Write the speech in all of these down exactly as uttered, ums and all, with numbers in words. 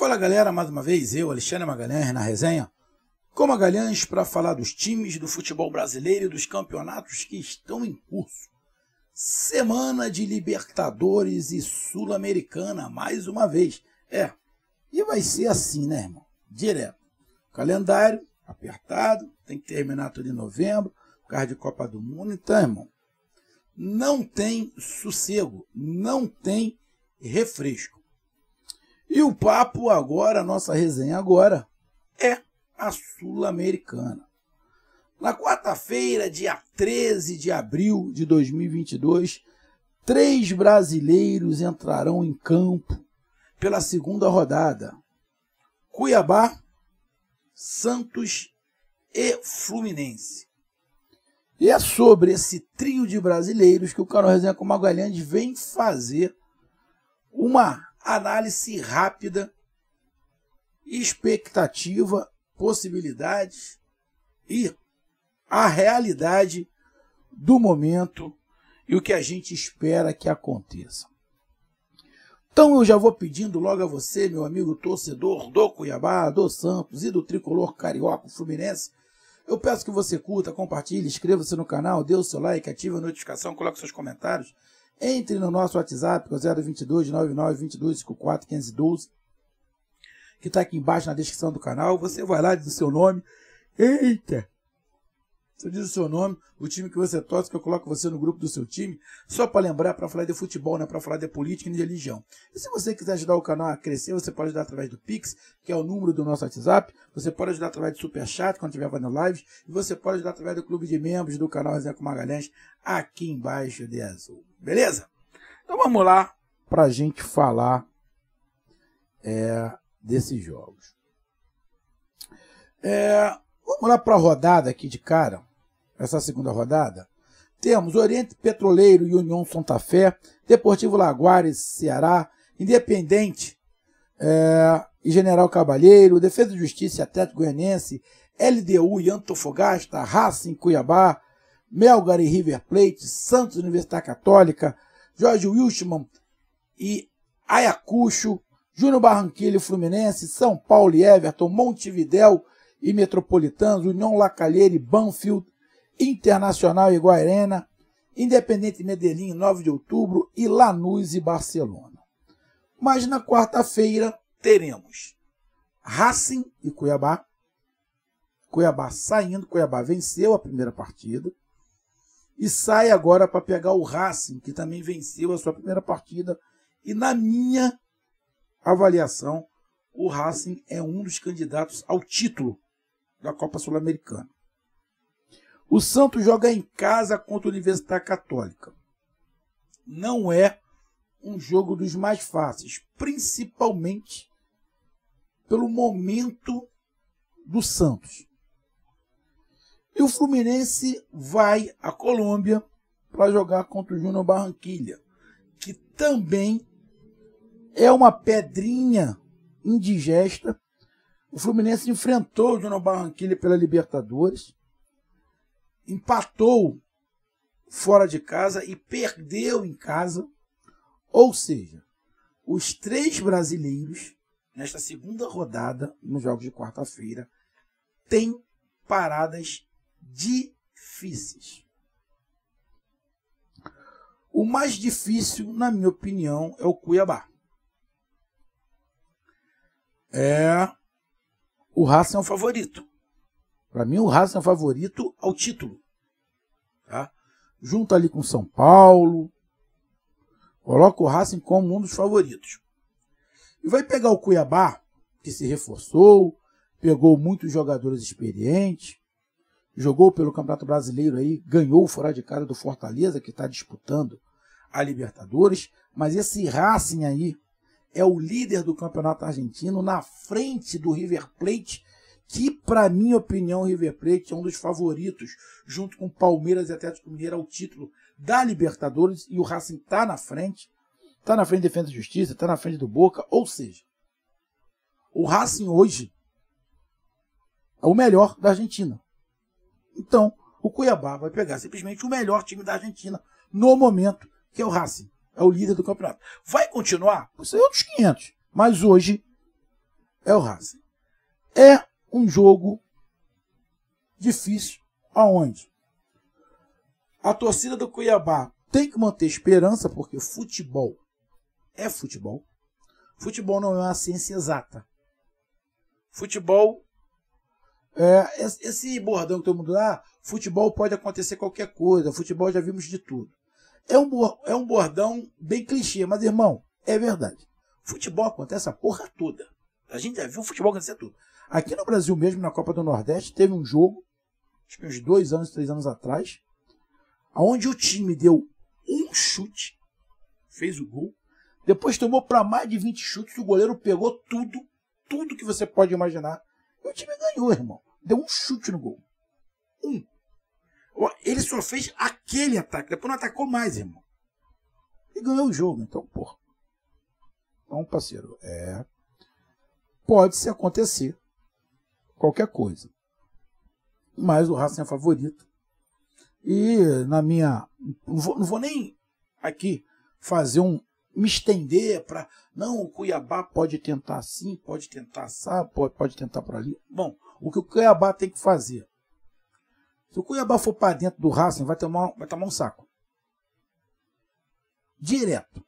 Fala galera, mais uma vez eu, Alexandre Magalhães, na resenha, com Magalhães para falar dos times do futebol brasileiro e dos campeonatos que estão em curso. Semana de Libertadores e Sul-Americana, mais uma vez. É, e vai ser assim, né, irmão? Direto. Calendário apertado, tem que terminar tudo em novembro, por causa de Copa do Mundo. Então, irmão, não tem sossego, não tem refresco. E o papo agora, a nossa resenha agora, é a Sul-Americana. Na quarta-feira, dia treze de abril de dois mil e vinte e dois, três brasileiros entrarão em campo pela segunda rodada. Cuiabá, Santos e Fluminense. E é sobre esse trio de brasileiros que o canal Resenha com Magalhães vem fazer uma análise rápida, expectativa, possibilidades e a realidade do momento e o que a gente espera que aconteça. Então eu já vou pedindo logo a você, meu amigo torcedor do Cuiabá, do Santos e do tricolor carioca Fluminense, eu peço que você curta, compartilhe, inscreva-se no canal, dê o seu like, ative a notificação, coloque seus comentários. Entre no nosso WhatsApp, que é o zero dois dois, nove nove dois dois cinco quatro um cinco um dois, que está aqui embaixo na descrição do canal. Você vai lá, diz o seu nome. Eita! Você diz o seu nome, o time que você torce, que eu coloco você no grupo do seu time, só para lembrar, para falar de futebol, né? Para falar de política e de religião. E se você quiser ajudar o canal a crescer, você pode ajudar através do Pix, que é o número do nosso WhatsApp. Você pode ajudar através do Superchat, quando estiver fazendo lives. E você pode ajudar através do clube de membros do canal Resenha com Magalhães, aqui embaixo de azul. Beleza? Então vamos lá para a gente falar é, desses jogos. É, vamos lá para a rodada aqui de cara, essa segunda rodada. Temos Oriente Petroleiro e União Santa Fé, Deportivo Laguaira e Ceará, Independente é, e General Cavalheiro, Defesa e Justiça e Atlético Goianiense, L D U e Antofagasta, Racing Cuiabá, Melgar e River Plate, Santos Universidade Católica, Jorge Wilstermann e Ayacucho, Júnior Barranquilla e Fluminense, São Paulo e Everton, Montevidéu e Metropolitanos, União La Calera e Banfield, Internacional e Guairena, Independente Medellín, nove de outubro, e Lanús e Barcelona. Mas na quarta-feira teremos Racing e Cuiabá. Cuiabá saindo, Cuiabá venceu a primeira partida e sai agora para pegar o Racing, que também venceu a sua primeira partida. E na minha avaliação, o Racing é um dos candidatos ao título da Copa Sul-Americana. O Santos joga em casa contra a Universidade Católica. Não é um jogo dos mais fáceis, principalmente pelo momento do Santos. E o Fluminense vai à Colômbia para jogar contra o Júnior Barranquilla, que também é uma pedrinha indigesta. O Fluminense enfrentou o Júnior Barranquilla pela Libertadores, empatou fora de casa e perdeu em casa. Ou seja, os três brasileiros, nesta segunda rodada, nos jogos de quarta-feira, têm paradas difíceis. O mais difícil, na minha opinião, é o Cuiabá. É, o Racing é o favorito. Para mim, o Racing é o favorito ao título. Tá? Junto ali com São Paulo, coloca o Racing como um dos favoritos. E vai pegar o Cuiabá, que se reforçou, pegou muitos jogadores experientes, jogou pelo Campeonato Brasileiro aí, ganhou fora de casa do Fortaleza, que está disputando a Libertadores, mas esse Racing aí é o líder do Campeonato Argentino, na frente do River Plate, que, para minha opinião, o River Plate é um dos favoritos, junto com Palmeiras e Atlético Mineiro, ao título da Libertadores, e o Racing está na frente, está na frente de Defesa e Justiça, está na frente do Boca, ou seja, o Racing hoje é o melhor da Argentina. Então, o Cuiabá vai pegar simplesmente o melhor time da Argentina no momento, que é o Racing. É o líder do campeonato. Vai continuar? Isso é outros quinhentos. Mas hoje é o Racing. É um jogo difícil, aonde a torcida do Cuiabá tem que manter esperança, porque futebol é futebol. Futebol não é uma ciência exata. Futebol, é, esse bordão que todo mundo dá, futebol pode acontecer qualquer coisa, futebol já vimos de tudo. É um, é um bordão bem clichê, mas irmão, é verdade. Futebol acontece a porra toda. A gente já viu futebol acontecer tudo. Aqui no Brasil mesmo, na Copa do Nordeste, teve um jogo, acho que uns dois anos, três anos atrás, onde o time deu um chute, fez o gol, depois tomou para mais de vinte chutes, o goleiro pegou tudo, tudo que você pode imaginar, e o time ganhou, irmão. Deu um chute no gol. Um. Ele só fez aquele ataque, depois não atacou mais, irmão. E ganhou o jogo, então, porra. Então, parceiro, é... pode-se acontecer qualquer coisa. Mas o Racing é favorito. E na minha... Não vou, não vou nem aqui fazer um... me estender para... Não, o Cuiabá pode tentar assim, pode tentar assar, pode, pode tentar por ali. Bom, o que o Cuiabá tem que fazer? Se o Cuiabá for para dentro do Racing, vai tomar, vai tomar um saco. Direto.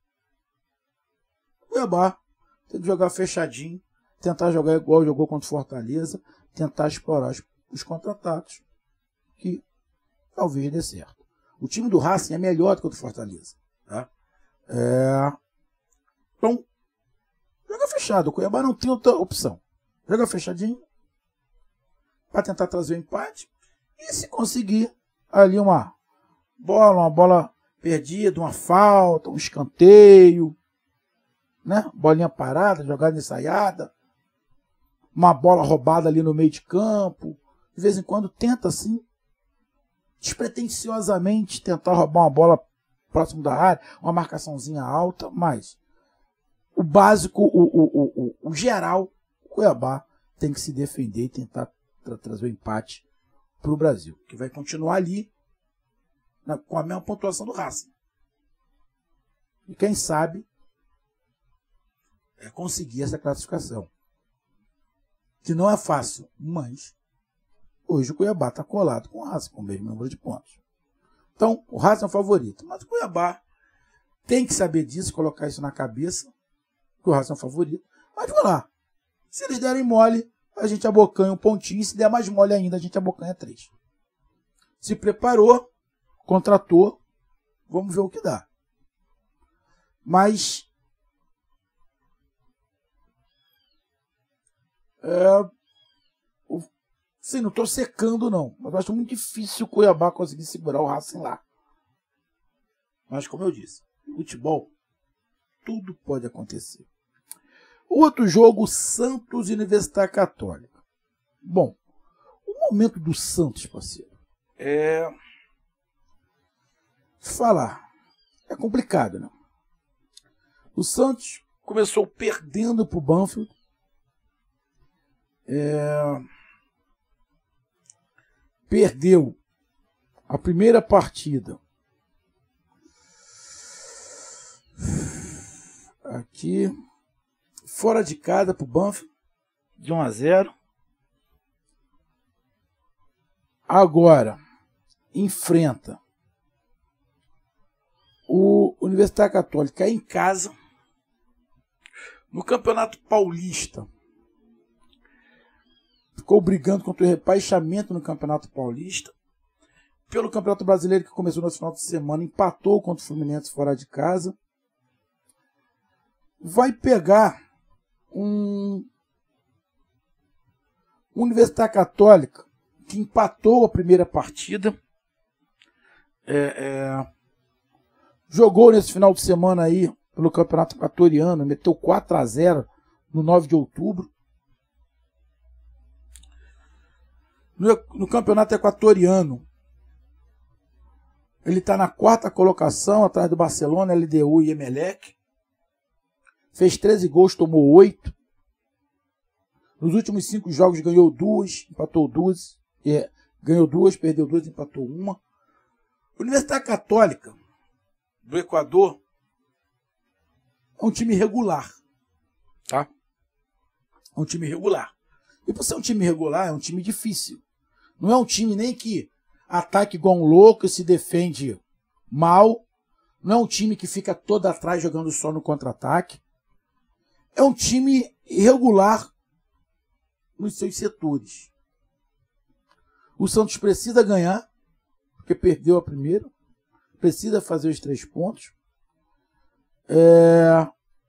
O Cuiabá tem que jogar fechadinho, tentar jogar igual jogou contra o Fortaleza, tentar explorar os, os contra-ataques, que talvez dê certo. O time do Racing é melhor do que o do Fortaleza. Tá? É... Então, joga fechado. O Cuiabá não tem outra opção. Joga fechadinho para tentar trazer o empate. E se conseguir ali uma bola, uma bola perdida, uma falta, um escanteio, né? Bolinha parada, jogada ensaiada, uma bola roubada ali no meio de campo. De vez em quando tenta assim, despretensiosamente, tentar roubar uma bola próximo da área, uma marcaçãozinha alta, mas o básico, o, o, o, o, o geral, o Cuiabá tem que se defender e tentar tra trazer o empate para o Brasil, que vai continuar ali na, com a mesma pontuação do Racing. E quem sabe é conseguir essa classificação. Que não é fácil, mas hoje o Cuiabá está colado com o Racing, com o mesmo número de pontos. Então, o Racing é o favorito, mas o Cuiabá tem que saber disso, colocar isso na cabeça, que o Racing é o favorito. Mas vamos lá, se eles derem mole, a gente abocanha um pontinho, se der mais mole ainda, a gente abocanha três. Se preparou, contratou, vamos ver o que dá. Mas é, sim, não estou secando não, mas eu acho muito difícil o Cuiabá conseguir segurar o Racing lá. Mas como eu disse, futebol, tudo pode acontecer. Outro jogo, Santos e Universidade Católica. Bom, o momento do Santos, parceiro, é... falar, é complicado, né? O Santos começou perdendo para o Banfield. É... Perdeu a primeira partida. Aqui... fora de casa para o Banfield, de um a zero. Agora, enfrenta o Universidade Católica em casa, no Campeonato Paulista. Ficou brigando contra o rebaixamento no Campeonato Paulista. Pelo Campeonato Brasileiro, que começou no final de semana, empatou contra o Fluminense fora de casa. Vai pegar um Universidade Católica que empatou a primeira partida, é, é, jogou nesse final de semana aí pelo Campeonato Equatoriano, meteu quatro a zero no nove de outubro. No, no Campeonato Equatoriano, ele está na quarta colocação, atrás do Barcelona, L D U e Emelec. Fez treze gols, tomou oito. Nos últimos cinco jogos ganhou duas, empatou duas. É, ganhou duas, perdeu duas, empatou uma. Universidade Católica do Equador é um time regular. Tá? É um time regular. E por ser um time regular, é um time difícil. Não é um time nem que ataque igual um louco e se defende mal. Não é um time que fica todo atrás jogando só no contra-ataque. É um time irregular nos seus setores. O Santos precisa ganhar, porque perdeu a primeira. Precisa fazer os três pontos. É...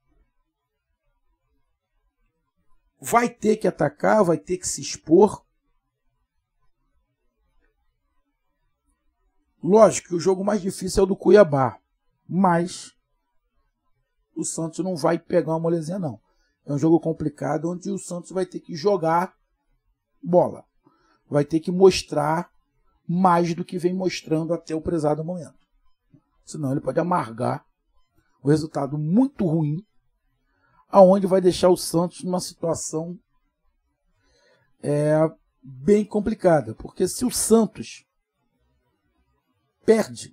Vai ter que atacar, vai ter que se expor. Lógico que o jogo mais difícil é o do Cuiabá, mas o Santos não vai pegar uma molezinha, não. É um jogo complicado onde o Santos vai ter que jogar bola. Vai ter que mostrar mais do que vem mostrando até o prezado momento. Senão ele pode amargar o resultado muito ruim, aonde vai deixar o Santos numa situação é, bem complicada. Porque se o Santos perde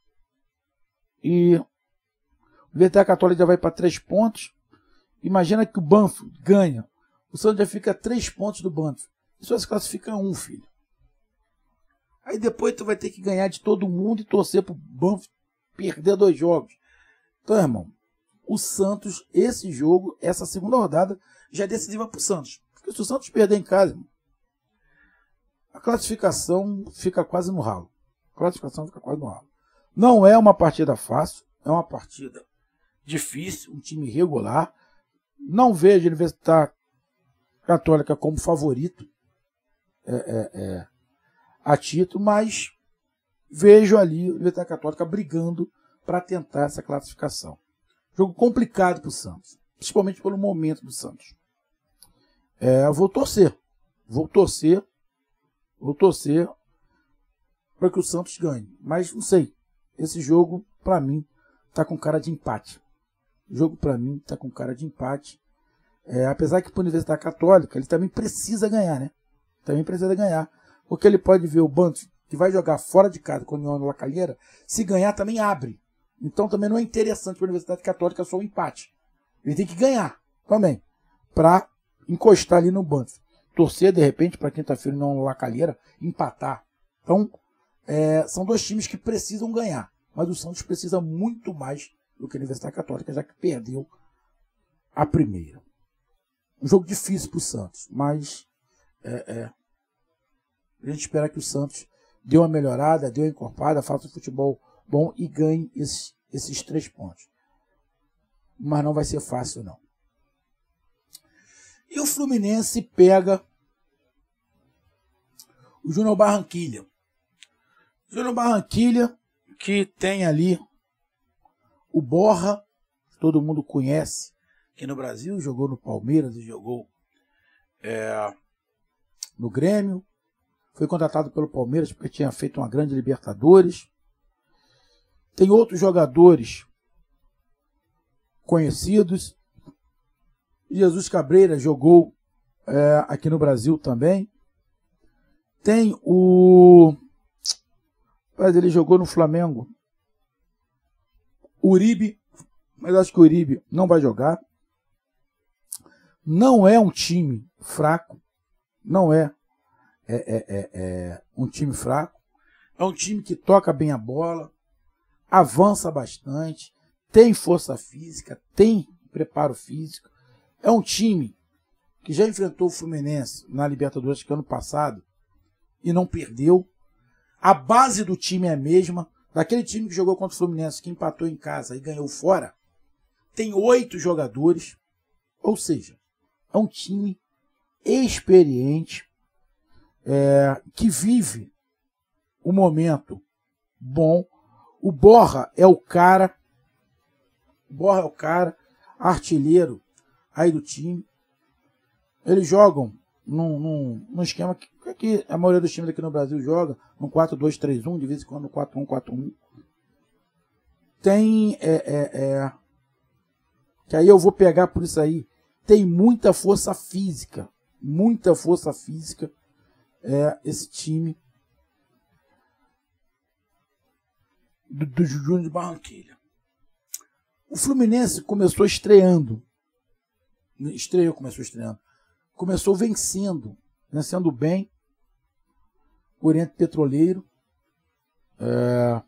e o Universidade Católica já vai para três pontos, imagina que o Banfield ganha. O Santos já fica a três pontos do Banfield. Isso se classifica um, filho. Aí depois tu vai ter que ganhar de todo mundo e torcer pro Banfield perder dois jogos. Então, irmão, o Santos, esse jogo, essa segunda rodada, já é decisiva pro Santos. Porque se o Santos perder em casa, irmão, a classificação fica quase no ralo. A classificação fica quase no ralo. Não é uma partida fácil, é uma partida difícil, um time irregular. Não vejo a Universidade Católica como favorito é, é, é, a título, mas vejo ali a Universidade Católica brigando para tentar essa classificação. Jogo complicado para o Santos, principalmente pelo momento do Santos. É, vou torcer, vou torcer, vou torcer para que o Santos ganhe. Mas não sei, esse jogo para mim tá com cara de empate. O jogo para mim tá com cara de empate. É, apesar que para a Universidade Católica ele também precisa ganhar, né? Também precisa ganhar, porque ele pode ver o Banfield que vai jogar fora de casa com o União La Calera, se ganhar também abre. Então também não é interessante para a Universidade Católica só o empate. Ele tem que ganhar também, para encostar ali no Banfield. Torcer de repente para quinta-feira não La Calera empatar. Então é, são dois times que precisam ganhar, mas o Santos precisa muito mais do que a Universidade Católica, já que perdeu a primeira. Um jogo difícil para o Santos, mas é, é, a gente espera que o Santos dê uma melhorada, dê uma encorpada, faça um futebol bom e ganhe esses, esses três pontos. Mas não vai ser fácil, não. E o Fluminense pega o Júnior Barranquilla. O Júnior Barranquilla, que tem ali o Borja, que todo mundo conhece aqui no Brasil, jogou no Palmeiras e jogou é, no Grêmio. Foi contratado pelo Palmeiras porque tinha feito uma grande Libertadores. Tem outros jogadores conhecidos. Jesus Cabreira jogou é, aqui no Brasil também. Tem o... Mas ele jogou no Flamengo. Uribe. Mas acho que o Uribe não vai jogar. Não é um time fraco. Não é, é, é, é, é um time fraco. É um time que toca bem a bola. Avança bastante. Tem força física. Tem preparo físico. É um time que já enfrentou o Fluminense na Libertadores que ano passado e não perdeu. A base do time é a mesma. Daquele time que jogou contra o Fluminense, que empatou em casa e ganhou fora, tem oito jogadores. Ou seja, é um time experiente, é, que vive o momento bom. O Borja é o cara, o Borja é o cara, artilheiro aí do time. Eles jogam num, num, num esquema que, que a maioria dos times aqui no Brasil joga, no quatro dois três um, de vez em quando no quatro um quatro um. Tem, é, é, é, que aí eu vou pegar por isso aí, tem muita força física, muita força física, é, esse time do, do Júnior de Barranquilla. O Fluminense começou estreando, estreou, começou estreando, começou vencendo, vencendo bem o Oriente Petroleiro. É,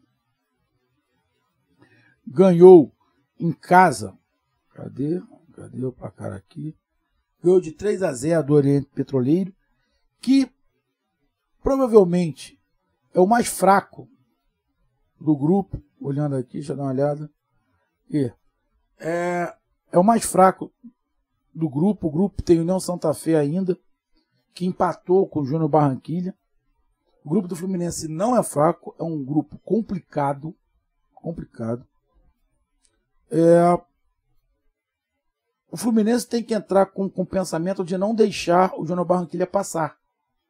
ganhou em casa. Cadê? Cadê o placar aqui? Ganhou de três a zero do Oriente Petroleiro, que provavelmente é o mais fraco do grupo. Olhando aqui, deixa eu dar uma olhada. E é, é o mais fraco do grupo. O grupo tem União Santa Fé ainda, que empatou com o Júnior Barranquilla. O grupo do Fluminense não é fraco, é um grupo complicado. Complicado. É, o Fluminense tem que entrar com, com o pensamento de não deixar o Júnior Barranquilla passar.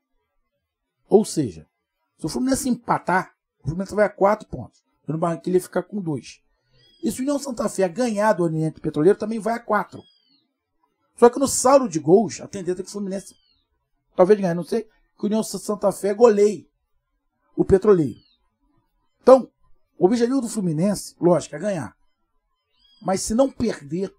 Ou seja, se o Fluminense empatar, o Fluminense vai a quatro pontos. O Júnior Barranquilla fica com dois. E se o União Santa Fé ganhar do Oriente Petroleiro, também vai a quatro. Só que no saldo de gols, a tendência é que o Fluminense talvez ganhe, não sei, que o União Santa Fé goleie o Petroleiro. Então, o objetivo do Fluminense, lógico, é ganhar. Mas se não perder,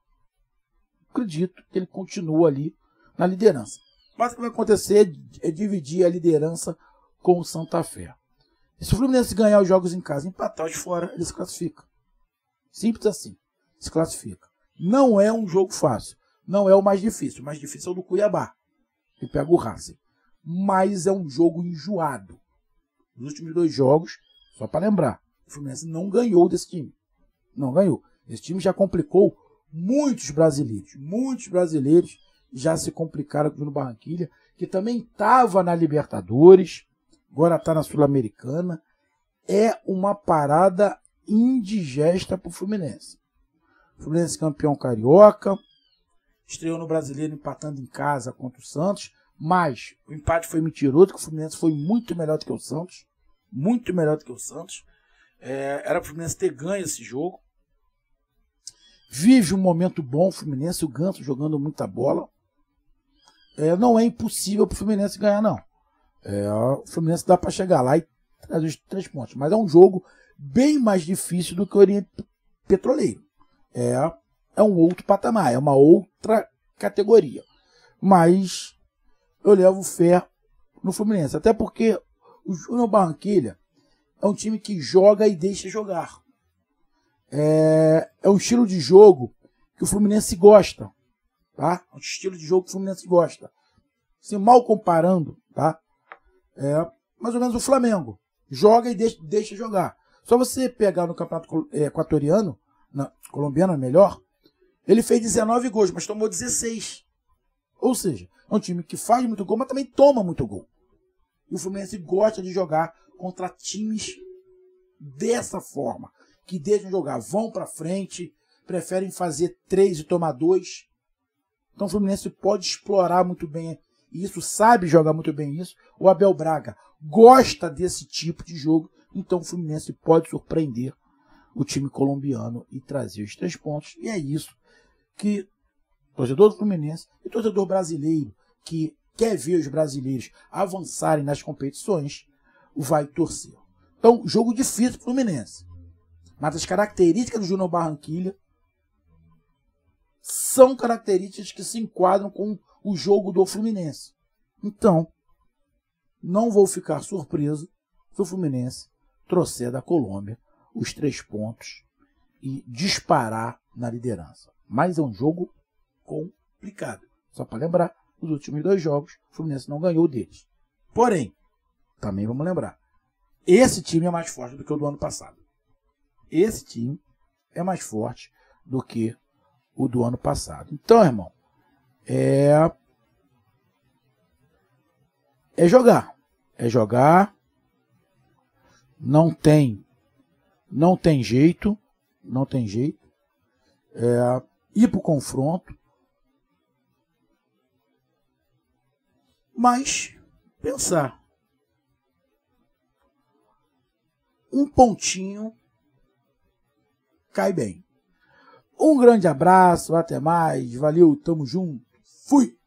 acredito que ele continua ali na liderança. Mas o que vai acontecer é dividir a liderança com o Santa Fé. E se o Fluminense ganhar os jogos em casa e empatar os fora, ele se classifica. Simples assim. Se classifica. Não é um jogo fácil. Não é o mais difícil. O mais difícil é o do Cuiabá, que pega o Racing. Mas é um jogo enjoado. Nos últimos dois jogos, só para lembrar, o Fluminense não ganhou desse time. Não ganhou. Esse time já complicou muitos brasileiros. Muitos brasileiros já se complicaram com o Júnior Barranquilla, que também estava na Libertadores, agora está na Sul-Americana. É uma parada indigesta para o Fluminense. O Fluminense campeão carioca, estreou no Brasileiro empatando em casa contra o Santos, mas o empate foi mentiroso, que o Fluminense foi muito melhor do que o Santos. Muito melhor do que o Santos. É, era para o Fluminense ter ganho esse jogo. Vive um momento bom o Fluminense, o Ganso jogando muita bola. É, não é impossível para o Fluminense ganhar, não. É, o Fluminense dá para chegar lá e trazer os três pontos. Mas é um jogo bem mais difícil do que o Oriente Petroleiro. É, é um outro patamar, é uma outra categoria. Mas eu levo fé no Fluminense. Até porque o Júnior Barranquilla é um time que joga e deixa jogar. É, é um estilo de jogo que o Fluminense gosta. Tá? É um estilo de jogo que o Fluminense gosta. Assim, mal comparando, tá? É mais ou menos o Flamengo. Joga e deixa, deixa jogar. Só você pegar no campeonato equatoriano, na, colombiano é melhor, ele fez dezenove gols, mas tomou dezesseis. Ou seja, é um time que faz muito gol, mas também toma muito gol. E o Fluminense gosta de jogar contra times dessa forma, que deixam jogar, vão para frente, preferem fazer três e tomar dois. Então o Fluminense pode explorar muito bem isso, sabe jogar muito bem isso. O Abel Braga gosta desse tipo de jogo, então o Fluminense pode surpreender o time colombiano e trazer os três pontos. E é isso que o torcedor do Fluminense e o torcedor brasileiro que quer ver os brasileiros avançarem nas competições vai torcer. Então, jogo difícil para o Fluminense. Mas as características do Júnior Barranquilla são características que se enquadram com o jogo do Fluminense. Então, não vou ficar surpreso se o Fluminense trouxer da Colômbia os três pontos e disparar na liderança. Mas é um jogo complicado. Só para lembrar, nos últimos dois jogos, o Fluminense não ganhou deles. Porém, também vamos lembrar, esse time é mais forte do que o do ano passado. Esse time é mais forte do que o do ano passado. Então, irmão, é, é jogar. É jogar. Não tem, não tem jeito. Não tem jeito. É, ir para o confronto. Mas pensar. Um pontinho cai bem. Um grande abraço, até mais, valeu, tamo junto, fui!